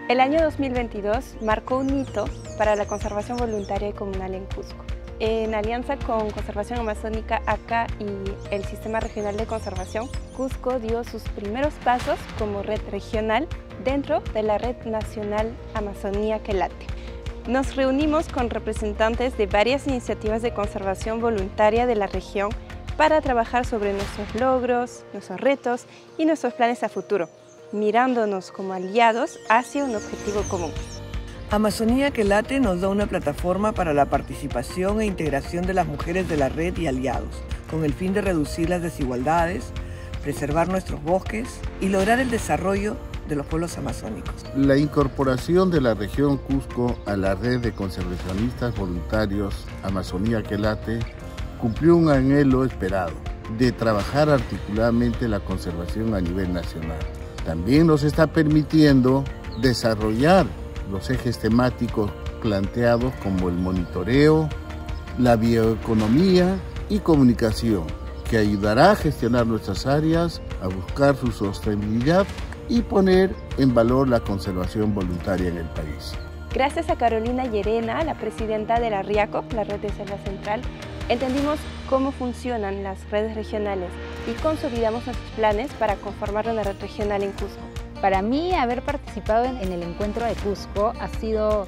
El año 2022 marcó un hito para la conservación voluntaria y comunal en Cusco. En alianza con Conservación Amazónica ACA y el Sistema Regional de Conservación, Cusco dio sus primeros pasos como red regional dentro de la Red Nacional Amazonía que Late. Nos reunimos con representantes de varias iniciativas de conservación voluntaria de la región para trabajar sobre nuestros logros, nuestros retos y nuestros planes a futuro, mirándonos como aliados hacia un objetivo común. Amazonía que Late nos da una plataforma para la participación e integración de las mujeres de la red y aliados, con el fin de reducir las desigualdades, preservar nuestros bosques y lograr el desarrollo de los pueblos amazónicos. La incorporación de la región Cusco a la red de conservacionistas voluntarios Amazonía que Late cumplió un anhelo esperado de trabajar articuladamente la conservación a nivel nacional. También nos está permitiendo desarrollar los ejes temáticos planteados como el monitoreo, la bioeconomía y comunicación, que ayudará a gestionar nuestras áreas, a buscar su sostenibilidad y poner en valor la conservación voluntaria en el país. Gracias a Carolina Llerena, la presidenta de la RIACO, la Red de Selva Central, entendimos cómo funcionan las redes regionales y consolidamos nuestros planes para conformar una red regional en Cusco. Para mí, haber participado en el encuentro de Cusco ha sido,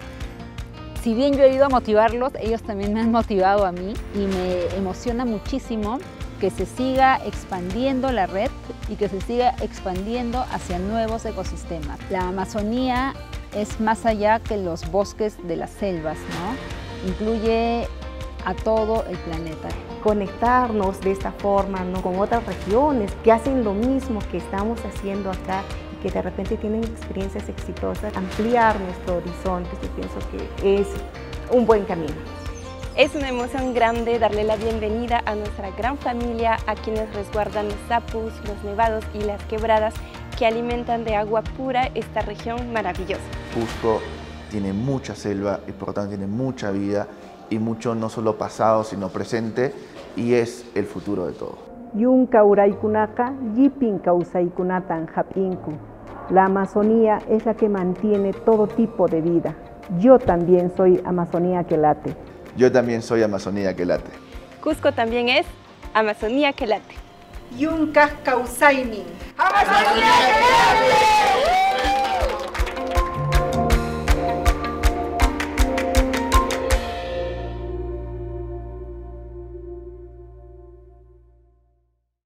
si bien yo he ido a motivarlos, ellos también me han motivado a mí y me emociona muchísimo que se siga expandiendo la red y que se siga expandiendo hacia nuevos ecosistemas. La Amazonía es más allá que los bosques de las selvas, ¿no? Incluye a todo el planeta. Conectarnos de esta forma, ¿no?, con otras regiones que hacen lo mismo que estamos haciendo acá y que de repente tienen experiencias exitosas, ampliar nuestro horizonte, yo pienso que es un buen camino. Es una emoción grande darle la bienvenida a nuestra gran familia, a quienes resguardan los sapus, los nevados y las quebradas que alimentan de agua pura esta región maravillosa. Cusco tiene mucha selva y por lo tanto tiene mucha vida y mucho no solo pasado sino presente y es el futuro de todo. Yunka uraykunaka, yipin kausaykunatan japinku. La Amazonía es la que mantiene todo tipo de vida. Yo también soy Amazonía que Late. Yo también soy Amazonía que Late. Cusco también es Amazonía que Late. Yunka kausaymin. Amazonía que Late.